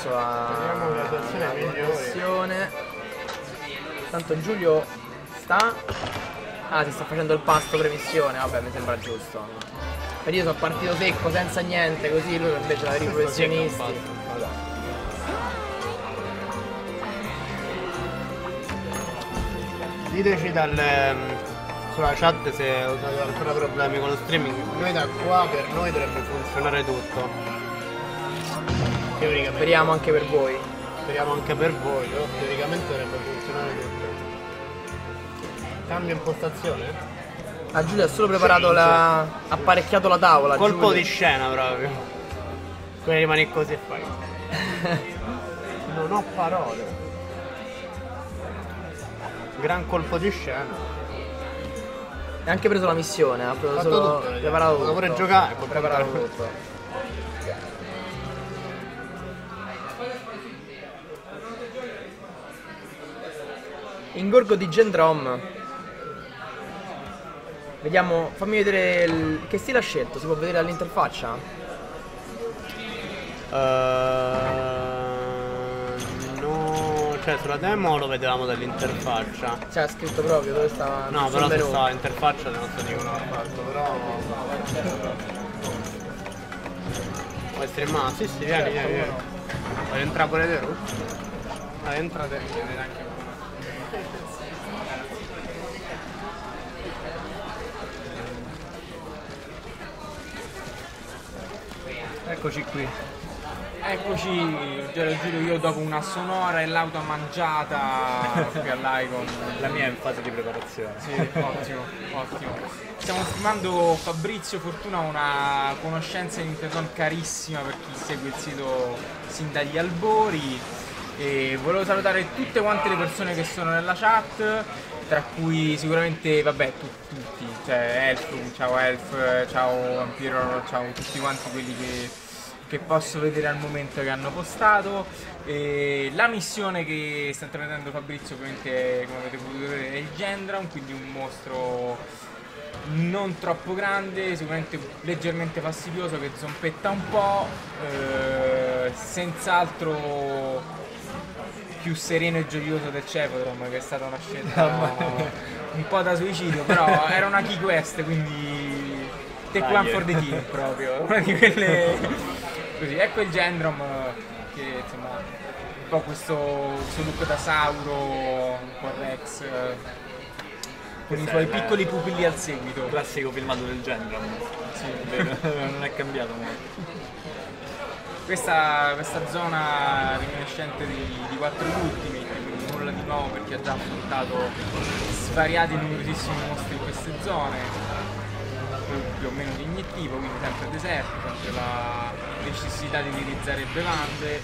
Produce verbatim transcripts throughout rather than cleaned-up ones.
adesso la vediamo la situazione migliore. Tanto Giulio sta... Ah, si sta facendo il pasto premissione, vabbè, mi sembra giusto. Per io sono partito secco, senza niente, così lui invece da i professionisti. Diteci dal, sulla chat se avete ancora problemi con lo streaming. Noi da qua per noi dovrebbe funzionare tutto. Teoricamente. Speriamo anche per voi. Speriamo anche per voi, però teoricamente dovrebbe funzionare tutto. Cambio impostazione? Ah, Giulio ha solo preparato la... apparecchiato la tavola. Colpo Giulio. di scena proprio. Come rimani così e fai. Non ho parole. Gran colpo di scena. E anche preso la missione, ha Fatto solo tutto, preparato tutto. pure giocare, può preparato tutto. Ingorgo di Gendrom. Vediamo, fammi vedere il... che stile ha scelto, si può vedere dall'interfaccia? Uh, no, cioè sulla demo lo vedevamo dall'interfaccia. Cioè ha scritto proprio dove stava. No, sul però se menu. stava l'interfaccia non so di come l'ha fatto, però. Vuoi streamare? Sì, sì, vieni, vieni, vieni. Vuoi entrare pure te? Ah, entra te, vieni anche. Eccoci qui. Eccoci, già lo giro io dopo una sonora e lauta mangiata qui all'Icon. La mia è in fase di preparazione. Sì, ottimo, ottimo. Stiamo filmando Fabrizio Fortuna, una conoscenza in internet carissima per chi segue il sito sin dagli albori. E volevo salutare tutte quante le persone che sono nella chat, tra cui sicuramente, vabbè, tu, tutti, cioè Elf, ciao Elf, ciao Vampiro, ciao tutti quanti quelli che, che posso vedere al momento che hanno postato. E la missione che sta intraprendendo Fabrizio ovviamente, come avete potuto vedere, è il Gendron, quindi un mostro non troppo grande, sicuramente leggermente fastidioso, che zompetta un po', eh, senz'altro più sereno e gioioso del Cepodrom, che è stata una scelta un po' da suicidio, però era una key quest, quindi take one for the team proprio, una di quelle così. Ecco il Gendrom che insomma un po' questo, questo look da Sauro, un po' Rex, con i suoi piccoli pupilli al seguito. Classico filmato del Gendron. Sì, non è cambiato molto. Questa, questa zona reminiscente di, di quattro Ultimate, quindi nulla di nuovo per chi ha già affrontato svariati e numerosissimi mostri in queste zone, più o meno di inietttivo, quindi sempre deserto, sempre la necessità di utilizzare bevande.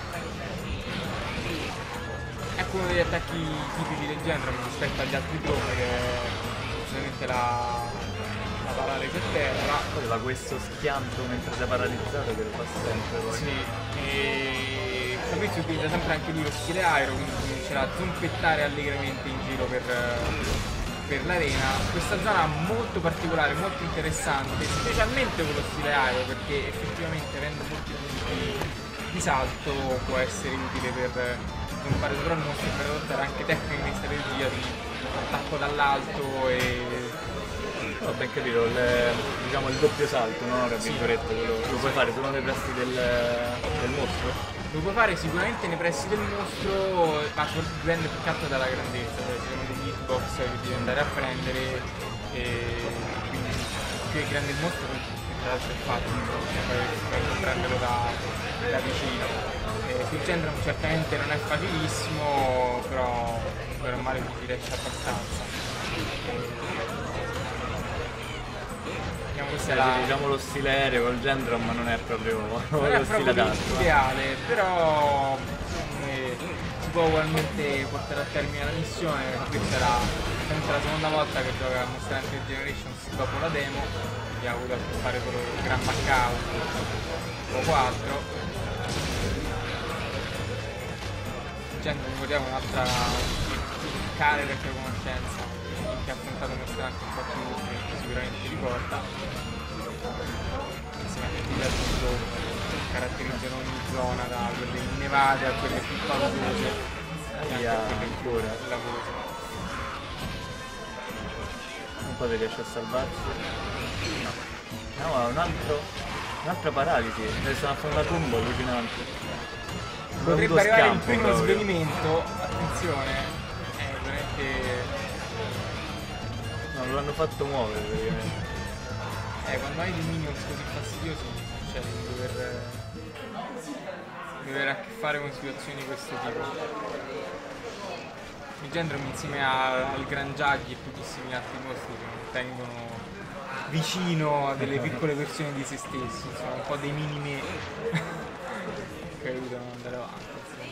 Ecco uno degli attacchi tipici del Gendron rispetto agli altri droni, che è solamente la... la paralisi a terra. Poi fa questo schianto mentre sei paralizzato che lo fa sempre poi. Sì, e Fabrizio utilizza sempre anche lui lo stile aero, quindi comincerà a zompettare allegramente in giro per, per l'arena. Questa zona molto particolare, molto interessante, specialmente con lo stile aero, perché effettivamente avendo molti punti di salto può essere utile per zompare sopra il mostro e per adottare anche tecniche di strategia di attacco dall'alto e... Ho ben capito, il, diciamo il doppio salto, no? Tra virgolette, sì. Quello lo puoi fare solo nei pressi del, del mostro? Lo puoi fare sicuramente nei pressi del mostro, ma dipende più che altro dalla grandezza, cioè ci sono degli hitbox che devi andare a prendere e quindi più è grande il mostro, tra l'altro è fatto, per prenderlo da, da vicino. E sul Gendron certamente non è facilissimo, però per male ci riesce abbastanza. Questa la... diciamo lo stile aereo col Gendron, ma non è proprio non è lo proprio stile adatto, ideale, però eh, si può ugualmente portare a termine la missione. Questa era sempre la seconda volta che gioca a Monster Hunter Generations dopo la demo, quindi ha avuto a che fare con il Gran Macau o quattro. Gendron, ricordiamo, un'altra cara vecchia conoscenza che ha affrontato Monster Hunter un po' più ultimi, sicuramente ricorda. Insieme a tutti gli altri giochi. caratterizzano ogni zona, da quelle innevate a quelle più paurose, e anche Via, a quelle più ancora. lavose. Un po' si riesce a salvarsi. No, ma un altro. Un'altra paralisi. Ne sono fatto una tomba allucinante. Potrebbe Brutto arrivare il scampo primo proprio. svenimento, attenzione, è veramente... No, lo hanno fatto muovere praticamente. Eh, quando hai dei minions così fastidiosi succede di dover, di avere a che fare con situazioni di questo tipo. Il Gendrum insieme a- al Grangiaghi e pochissimi altri mostri che tengono vicino a delle piccole versioni di se stessi, insomma un po' dei mini me che aiutano ad andare avanti.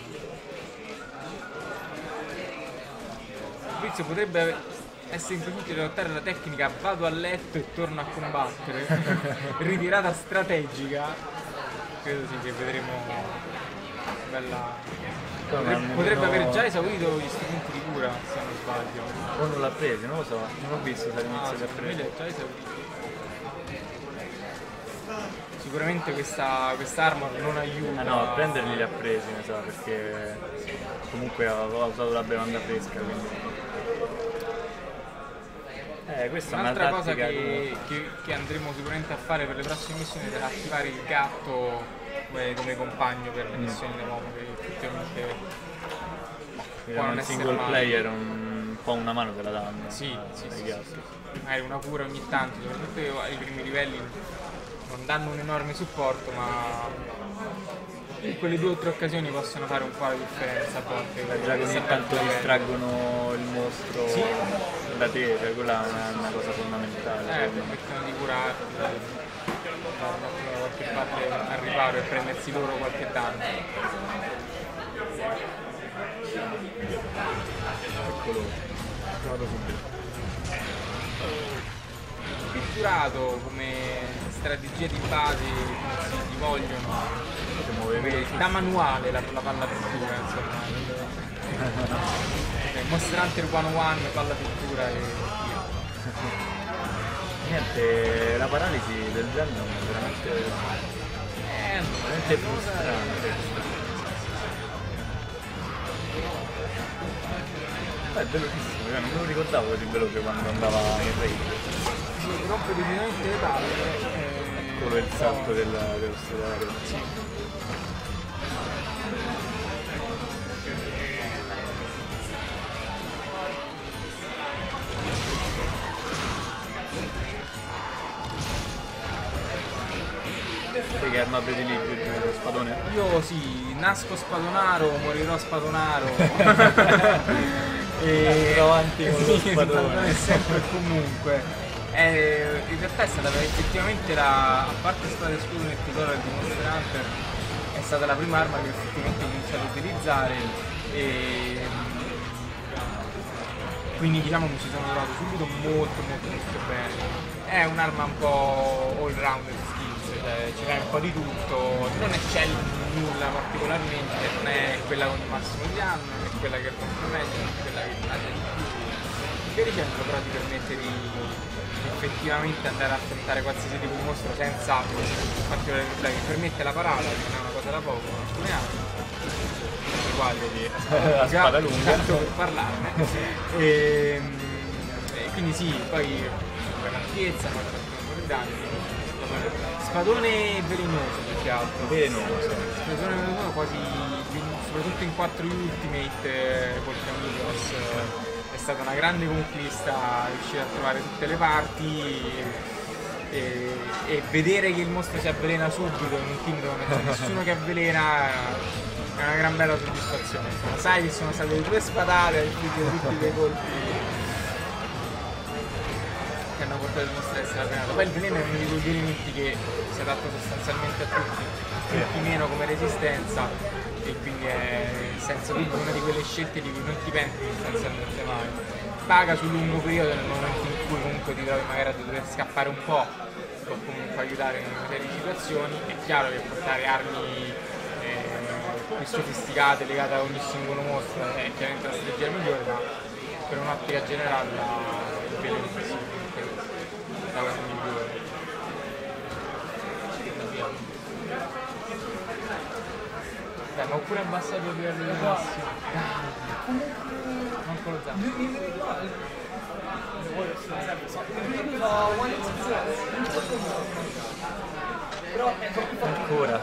Fabrizio potrebbe essere inconsciente di adottare la tecnica vado a letto e torno a combattere, ritirata strategica. Credo sì che vedremo bella. Potrebbe, potrebbe aver già esaurito gli strumenti di cura, se non sbaglio. O non l'ha preso, non lo so, non ho visto se Ah, all'inizio li ha secondo me li presi. ha già esauriti. Sicuramente questa quest'armor non aiuta. Ah no, a prenderli li ha presi, mi sa, perché comunque aveva usato la bevanda fresca, quindi. Eh, questa è una Un'altra cosa tattica che, che- che andremo sicuramente a fare per le prossime missioni è attivare il gatto come, come compagno per le missioni dell'uomo, che effettivamente può diciamo, non il essere single male. player un po' una mano te la danno. Sì, eh, sì, ai sì, gatti. sì, sì. Magari una cura ogni tanto, soprattutto ai primi livelli non danno un enorme supporto, ma in quelle due o tre occasioni possono fare un po' la differenza a volte. Già che ogni Sempre tanto bene. distraggono il mostro Sì. da te, cioè quella è una, una cosa fondamentale. Eh, secondo me. permettono di curarti, da da qualche parte al riparo e prendersi loro qualche danno. Eccolo, vado subito. Pitturato come strategia di base come si vogliono, Si muove come da manuale la, la palla pittura, insomma. Eh, Monster Hunter centouno, palla pittura e via. Niente, la paralisi del genere è veramente, Eh, veramente frustrante. Beh, è velocissimo, cioè, non me lo ricordavo così veloce quando andava in raid. si rompe definitivamente le palle. eh, Quello è il un po'. salto del, dello stellario. Sai che arma prediligi lo spadone? Io sì, nasco spadonaro, morirò spadonaro. E avanti con lo sì, spadone. sempre e comunque. Eh, in realtà è stata effettivamente la, a parte Spada e Scudo nel tutorial di Monster Hunter, è stata la prima arma che effettivamente ho iniziato a utilizzare e quindi diciamo mi ci sono trovato subito molto molto molto bene. È un'arma un po' all round skills, cioè ci fai un po' di tutto, non eccelli in nulla particolarmente, non è quella con il massimo di danno, non è quella che rompe meglio, non è quella che taglia di più. Che ricentro però ti permette di effettivamente andare a affrontare qualsiasi tipo di mostro senza particolari problemi. Permette la parata, che non è una cosa da poco, in alcune armi, i quali La spada lunga. tanto per parlarne. E, e quindi sì, poi per l'ampiezza, poi per un po' di danni. Spadone velenoso più che altro. Velenoso. Spadone velenoso quasi, soprattutto in quattro Ultimate eh, col Camillus. eh, È stata una grande conquista riuscire a trovare tutte le parti e, e vedere che il mostro si avvelena subito in un team dove non c'è nessuno che avvelena è una gran bella soddisfazione. Insomma, sai che sono state due spadate a infliggere tutti quei colpi che hanno portato il mostro a essere avvelenato. Poi il veleno è uno di quei elementi che si adatta sostanzialmente a tutti, tutti meno come resistenza, e quindi è senza dubbio una di quelle scelte di cui non ti penti sostanzialmente mai. Paga sul lungo periodo nel momento in cui comunque ti trovi magari a dover scappare un po', può comunque aiutare in una serie di situazioni. È chiaro che portare armi eh, più sofisticate legate a ogni singolo mostro è chiaramente la strategia migliore, ma per un'ottica generale la il veleno è sicuramente la cosa migliore. ma ho pure abbassato il livello di massimo. Non con lo zampro. Ancora.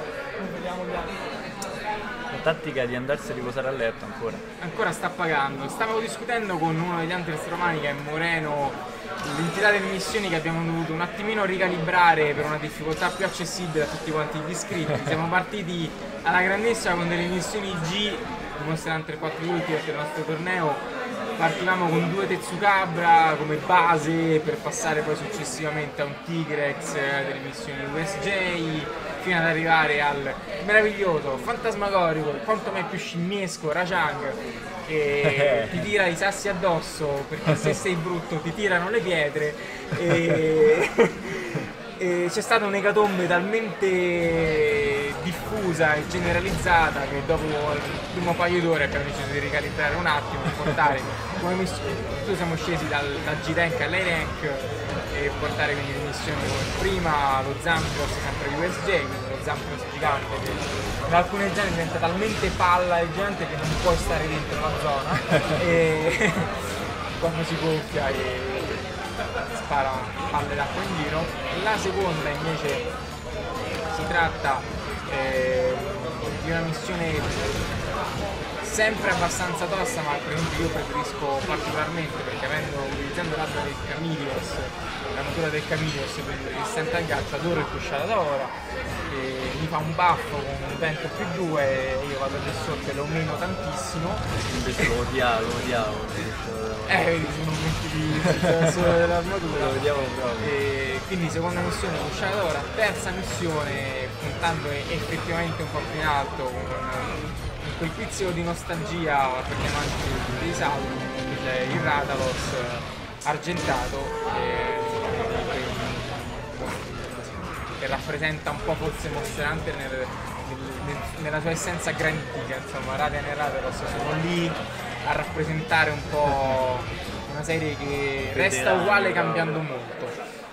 La tattica di andarsi a riposare a letto ancora. Ancora sta pagando. Stavo discutendo con uno degli Hunters romani che è Moreno l'entità delle missioni che abbiamo dovuto un attimino ricalibrare per una difficoltà più accessibile a tutti quanti gli iscritti. Siamo partiti alla grandissima con delle missioni G di Monster Hunter quattro Ultimate del nostro torneo. Partivamo con due Tetsukabra come base per passare poi successivamente a un Tigrex, delle missioni U S J, fino ad arrivare al meraviglioso, fantasmagorico, quanto mai più scimmiesco Rajang, che ti tira i sassi addosso perché se sei brutto ti tirano le pietre. E, e c'è stata un'ecatombe talmente diffusa e generalizzata che dopo il primo paio d'ore abbiamo deciso di ricalibrare un attimo e portare come missione. Noi siamo scesi dal, dal G-Rank all'A Rank e portare quindi le missioni come prima lo Zampros sempre di U S J, quindi lo Zampros gigante che in alcune zone diventa talmente palla e gigante che non puoi stare dentro la zona e quando si gonfia e spara palle d'acqua in giro. La seconda invece si tratta eh, di una missione sempre abbastanza tosta, ma per esempio io preferisco particolarmente perché avendo utilizzando l'arma del Camilios, l'armatura del Camilios per il resistente al ghiaccio, adoro il Cusciata d'Ora, mi fa un buff con un vento più due e io vado lì sotto e lo meno tantissimo. Invece lo odiavo, lo odiavo. Eh, vedi, sono momenti di sensazione dell'armatura. Lo odiavo proprio. E quindi seconda missione Cusciata d'Ora, terza missione puntando effettivamente un po' più in alto con quel pizzico di nostalgia per gli amanti dei salti, c'è il Radalos argentato che, che rappresenta un po' forse Monster Hunter nel, nel, nella sua essenza granitica, insomma Radiant e Radalos sono lì a rappresentare un po' una serie che resta uguale cambiando molto.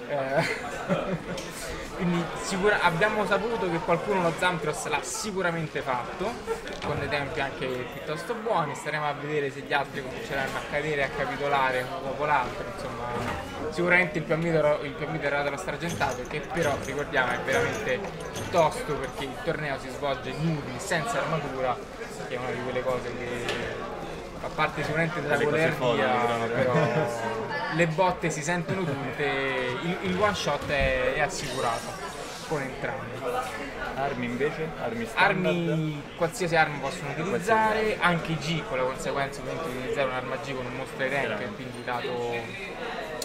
Eh, quindi sicura, abbiamo saputo che qualcuno lo Zampros l'ha sicuramente fatto con dei tempi anche piuttosto buoni, staremo a vedere se gli altri cominceranno a cadere e a capitolare uno dopo l'altro, insomma sicuramente il più ammiro era dello Strargentato, che però ricordiamo è veramente tosto perché il torneo si svolge nudi, senza armatura, che è una di quelle cose che a parte sicuramente della volerdia, però le botte si sentono tutte, il, il one shot è, è assicurato con entrambi. Armi invece? Armi standard? Armi, qualsiasi arma possono utilizzare, anche i G con la conseguenza di utilizzare un'arma G con un mostro ai rank, e quindi dato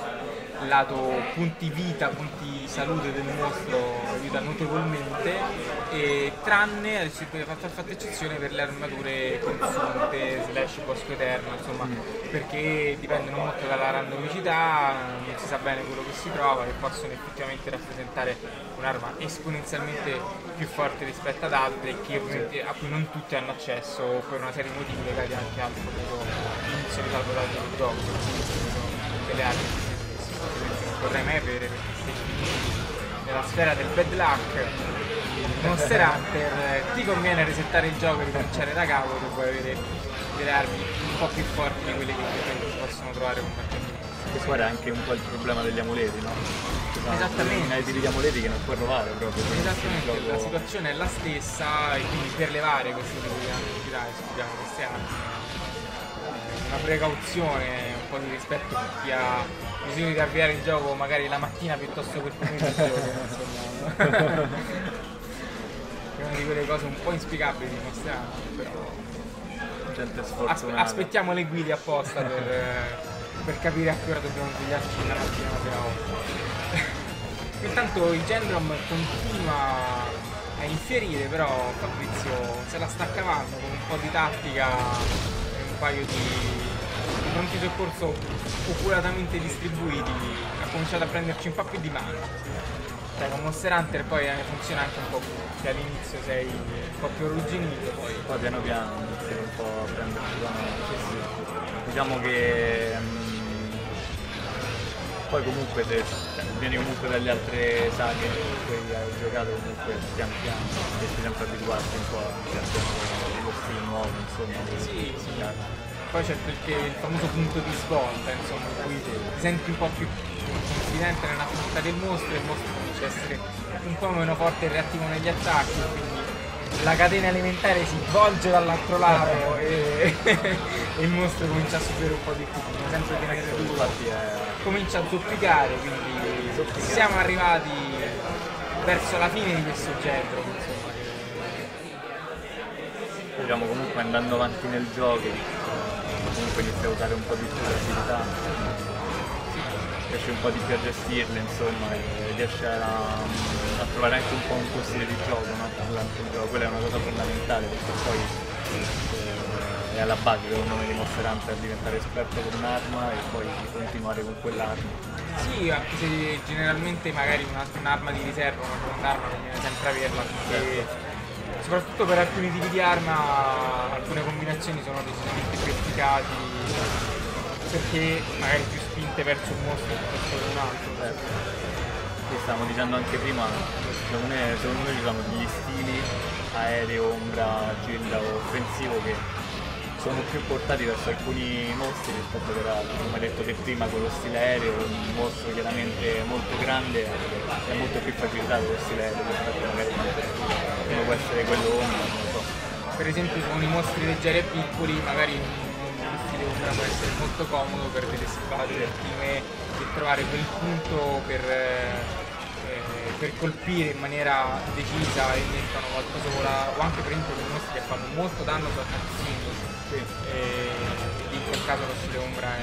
lato punti vita, punti salute del mostro aiuta notevolmente, e tranne, adesso fatto fatto eccezione per le armature consunte slash bosco eterno, insomma, mm. perché dipendono molto dalla randomicità, non si sa bene quello che si trova, che possono effettivamente rappresentare un'arma esponenzialmente più forte rispetto ad altre, che ovviamente a cui non tutti hanno accesso per una serie di motivi legati anche al proprio inizio di salvataggio del gioco, delle armi non vorrei mai avere, perché se finisci nella sfera del bad luck Monster Hunter ti conviene resettare il gioco e ricominciare da capo se vuoi avere delle armi un po' più forti di quelle che si possono trovare con qualche amico. Questo qua era anche un po' il problema degli amuleti, no? Esattamente. Hai degli amuleti che non puoi trovare proprio. Esattamente, la situazione è la stessa e quindi per levare queste due identità studiamo queste armi. Una precauzione, un po' di rispetto per chi ha bisogno di avviare il gioco magari la mattina piuttosto che il pomeriggio, insomma. È una di quelle cose un po' inspiegabili di Monster Hunter, però gente sfortunata. aspettiamo le guide apposta per, per capire a che ora dobbiamo svegliarci la mattina la prima volta. Intanto il Gendrom continua a infierire, però Fabrizio se la sta cavando con un po' di tattica e un paio di pronti soccorso oculatamente distribuiti, ha cominciato a prenderci un po' più di mano. Cioè con Monster Hunter poi funziona anche un po' più, che all'inizio sei un po' più arrugginito, poi poi piano piano inizia un po' a prenderci la mano. Diciamo che mh, Poi comunque se cioè, vieni comunque dalle altre saghe in cui hai giocato comunque pian piano, riesci sempre abituarti un po' anche a lo stile nuovo, insomma. Sì, sì. Poi c'è perché il famoso punto di svolta, insomma, in cui ti senti un po' più confidente nell'affrontare il mostro e il mostro comincia a essere un po' meno forte e reattivo negli attacchi, quindi la catena alimentare si volge dall'altro lato e, e il mostro comincia a subire un po' di più, come sempre che la creatura comincia a zoppicare, quindi zoppicare. Siamo arrivati verso la fine di questo genere, insomma. Diciamo comunque andando avanti nel gioco, comunque inizi a usare un po' di più l'abilità, riesci un po' di più a gestirle, insomma, e riesci a, a trovare anche un po' un tuo stile di gioco, no? Durante il gioco, quella è una cosa fondamentale perché poi eh, è alla base secondo me di Monster Hunter diventare esperto con un'arma e poi continuare con quell'arma. Sì, anche se generalmente magari una, un'arma di riserva, una seconda arma conviene sempre averla, perché soprattutto per alcuni tipi di arma alcune combinazioni sono decisamente più efficaci perché magari più spinte verso un mostro piuttosto che un altro. Che stavamo dicendo anche prima, secondo me, secondo me ci sono degli stili aereo, ombra, gilda o offensivo che sono più portati verso alcuni mostri rispetto per altri. Come hai detto te prima, con lo stile aereo, un mostro chiaramente molto grande è molto più facilitato lo stile aereo rispetto magari come può essere quello ombra, non lo so. Per esempio con i mostri leggeri e piccoli magari lo stile ombra può essere molto comodo per delle schivate ultime e trovare quel punto per, eh, per colpire in maniera decisa e mettono qualcosa vola, o anche per esempio con i mostri che fanno molto danno su attacchi singoli. Sì. E in quel caso lo stile ombra è,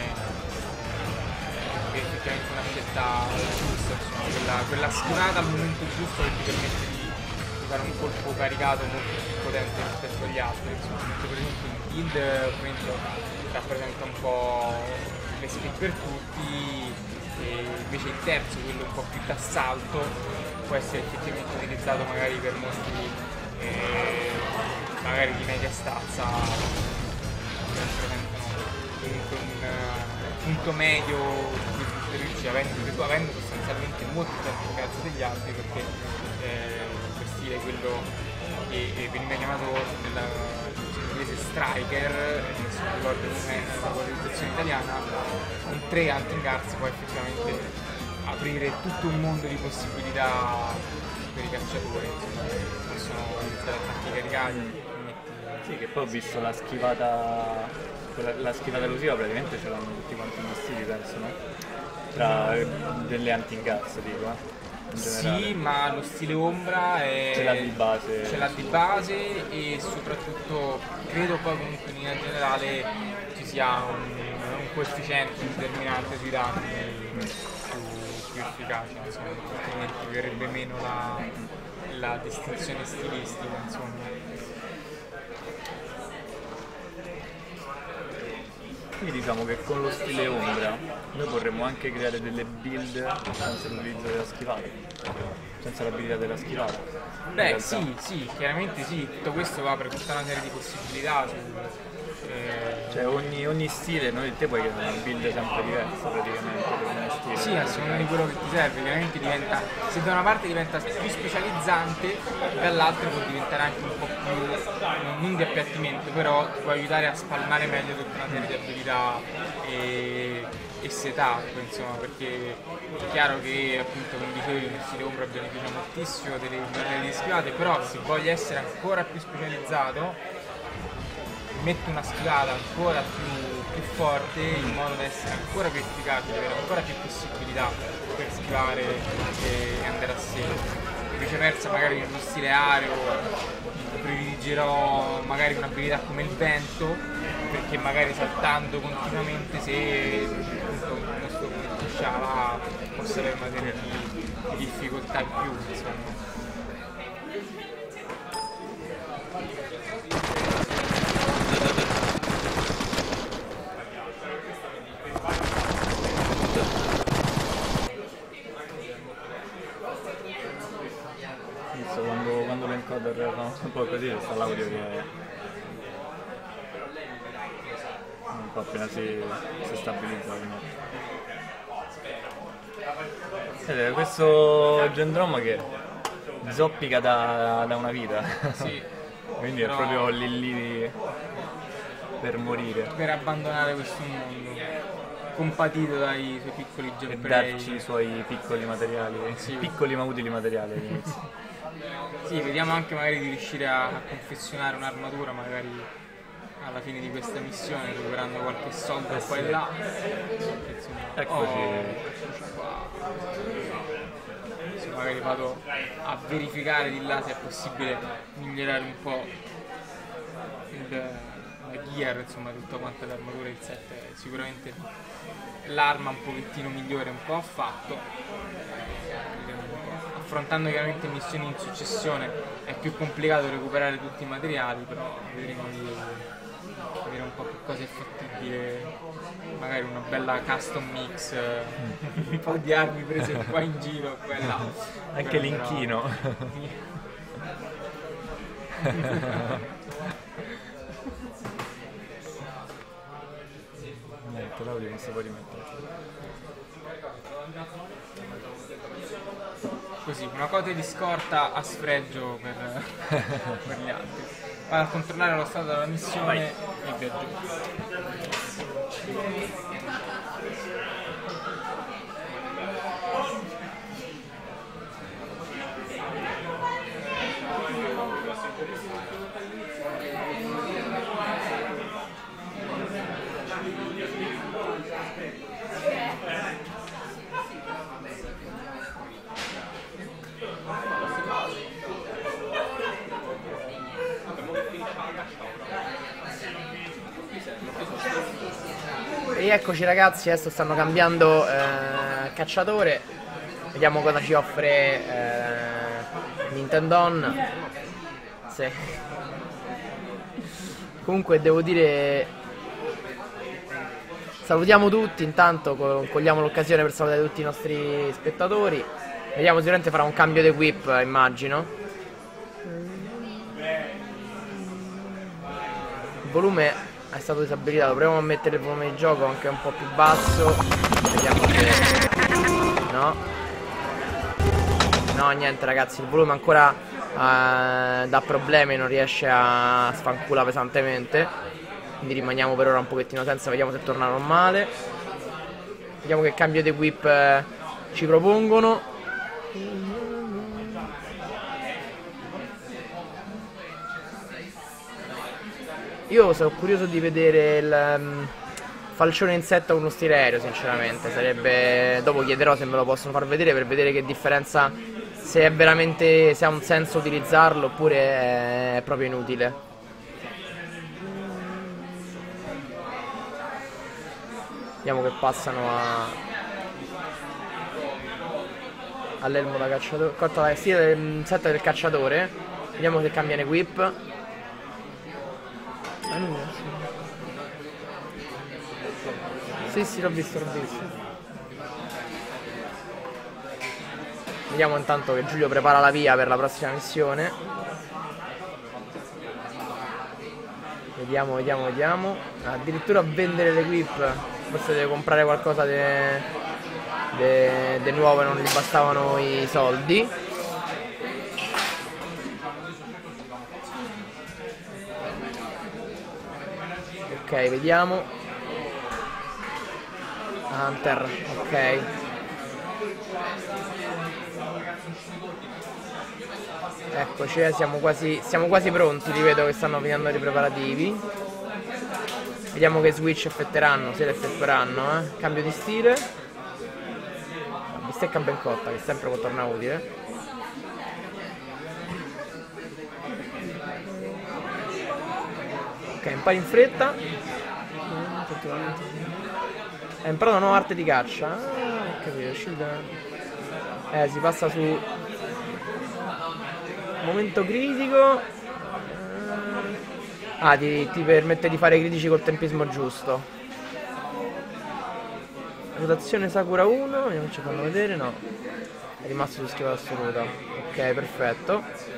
è effettivamente una scelta giusta, insomma, quella, quella schivata al momento giusto che ti permette di, di fare un colpo caricato molto più potente rispetto agli altri, insomma. Per esempio il guild appunto rappresenta un po' le skill per tutti e invece il terzo, quello un po' più d'assalto, può essere effettivamente utilizzato magari per mostri eh, magari di media stazza che rappresentano comunque un uh, punto medio su cui riesci avendo, avendo sostanzialmente molto tempo cazzo degli altri perché eh, per stile quello che eh, veniva chiamato nella, in inglese striker, adesso non ricordo come la valorizzazione italiana, con tre hunting guards può effettivamente aprire tutto un mondo di possibilità per i cacciatori, insomma, possono iniziare attacchi caricati. Sì, che poi ho visto la schivata, quella, la schivata elusiva praticamente ce l'hanno tutti quanti gli stili, penso, no? Tra delle anti-gas, dico, eh? In generale. Sì, ma lo stile ombra è... ce l'ha di base. Ce l'ha di base e soprattutto credo poi comunque in linea generale ci sia un, un coefficiente determinante sui danni mm. più, più efficace, insomma, altrimenti verrebbe meno la, la distinzione stilistica, insomma. Quindi diciamo che con lo stile ombra noi vorremmo anche creare delle build senza l'utilizzo della schivata, senza l'abilità della schivata. Beh sì, sì, chiaramente sì, tutto questo va per tutta una serie di possibilità. Su, eh... Cioè ogni, ogni stile, noi te puoi creare una build sempre diversa praticamente per ogni stile. Sì, a seconda di quello che ti serve, chiaramente diventa, se da una parte diventa più specializzante, dall'altra può diventare anche un po' più, non di appiattimento, però ti può aiutare a spalmare meglio tutta una serie di abilità e, e setup, insomma, perché è chiaro che appunto come dicevi lo stile ombra beneficia moltissimo delle delle schivate, però se voglio essere ancora più specializzato metto una schivata ancora più, più forte in modo da essere ancora più efficace, di avere ancora più possibilità per schivare e andare a segno. Viceversa magari nello stile aereo prediligerò magari un'abilità come il vento, perché magari saltando continuamente se appunto il nostro sciala possa avere una serie di, di difficoltà in più, insomma. Quando, quando lo encoder fa un po' così, sta l'audio che un po' appena si, si stabilizza. Eh, questo Gendrom che zoppica da, da una vita. Sì. Quindi Però- è proprio lì lì per morire. Per abbandonare questo mondo compatito dai suoi piccoli E jailbreak. darci i suoi piccoli materiali, Sì. piccoli ma utili materiali all'inizio. Sì, vediamo anche magari di riuscire a, a confezionare un'armatura magari alla fine di questa missione, recuperando qualche soldo Eh qua sì. e là. Eccoci. Oh, eccoci qua. Adesso magari vado a verificare di là se è possibile migliorare un po' il, la gear, insomma tutta quanta l'armatura del set. Sicuramente l'arma un pochettino migliore un po' ha fatto. Affrontando chiaramente missioni in successione è più complicato recuperare tutti i materiali, però vedremo di vedere un po' che cosa è fattibile, magari una bella custom mix, eh, un po' di armi prese qua in giro, qua e là. Anche Però- l'inchino. Niente, l'audio mi si può rimettere. Così, una cote di scorta a sfregio per, per gli altri. Vado a controllare lo stato della missione Vai. e vi aggiungo. E eccoci ragazzi, adesso stanno cambiando eh, cacciatore. Vediamo cosa ci offre eh, Nintendo. Sì. Comunque devo dire, salutiamo tutti, intanto co- cogliamo l'occasione per salutare tutti i nostri spettatori. Vediamo, sicuramente farà un cambio di equip, immagino. Il volume è stato disabilitato, proviamo a mettere il volume di gioco anche un po' più basso. Vediamo se... No. No, niente ragazzi, il volume ancora eh, dà problemi, non riesce a sfancula pesantemente. Quindi rimaniamo per ora un pochettino senza, vediamo se torna normale. Vediamo che cambio di equip eh, ci propongono. Io sono curioso di vedere il um, falcione insetto con uno stile aereo, sinceramente. Sarebbe. Dopo chiederò se me lo possono far vedere per vedere che differenza. Se è veramente. Se ha un senso utilizzarlo oppure è proprio inutile. Vediamo che passano a. All'elmo da cacciatore. Corta la stile del set del cacciatore. Vediamo se cambiano equip. Ah, no, sì, sì, l'ho visto, l'ho visto. Vediamo intanto che Giulio prepara la via per la prossima missione. Vediamo, vediamo, vediamo. Addirittura vendere l'equip. Forse deve comprare qualcosa di nuovo e non gli bastavano i soldi. Ok, vediamo. Hunter, ok. Eccoci, eh, siamo quasi, siamo quasi pronti, li vedo che stanno finendo i preparativi. Vediamo che switch effetteranno, se le effettueranno, eh. Cambio di stile. Bistecca ben cotta, che sempre può tornare utile. Ok, impari in fretta. Hai imparato una nuova arte di caccia. Ah, ho capito, uscita. Eh, si passa su momento critico. Ah, ti, ti permette di fare i critici col tempismo giusto. Rotazione Sakura uno, vediamo se ci fanno vedere, no. È rimasto su schiava assoluta. Ok, perfetto.